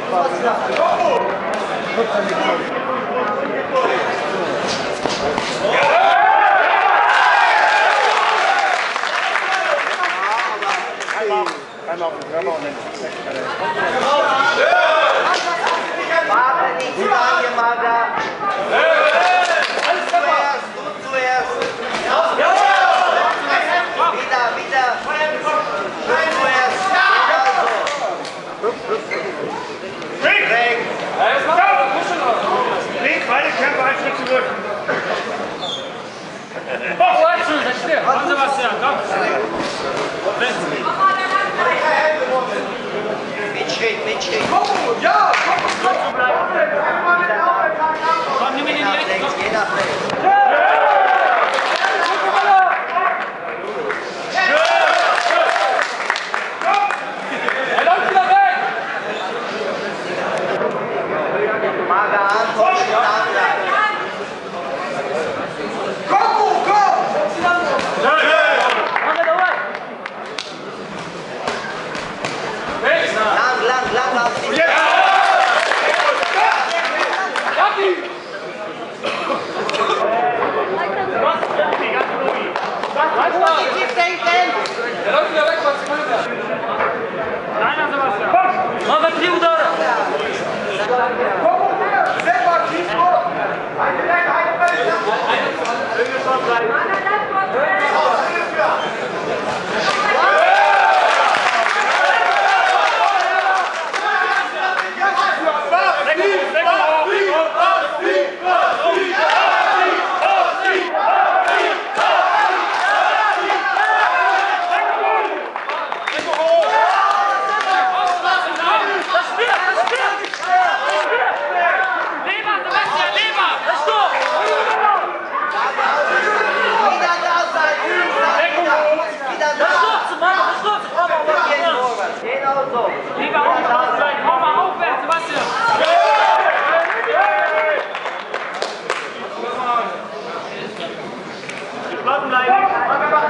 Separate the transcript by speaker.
Speaker 1: Einmal auf den Körper und dann
Speaker 2: Warte nicht zu lange, Maga. Du zuerst. Wieder. Du zuerst.
Speaker 1: Link, beide Kämpfer einen Schritt zurück.
Speaker 3: Komm, Sebastian, komm.
Speaker 2: Mit Schritt.
Speaker 1: Ja!
Speaker 3: Komm, nimm ihn in die Ecke.
Speaker 2: Geh nach rechts.
Speaker 3: Er läuft wieder weg.
Speaker 2: Maga Anton, stark bleiben. Lang auf die Positiv denken!
Speaker 3: Er läuft wieder weg, was kann er? Nein, Sebastian. Mach was hier, da. Lieber aufwärts sein, komm mal aufwärts, Sebastian!
Speaker 1: Platten bleiben!